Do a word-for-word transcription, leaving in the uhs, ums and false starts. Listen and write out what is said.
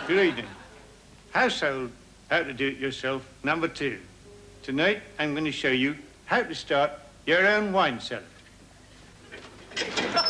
Good evening. Household, how to do it yourself, number two. Tonight, I'm going to show you how to start your own wine cellar.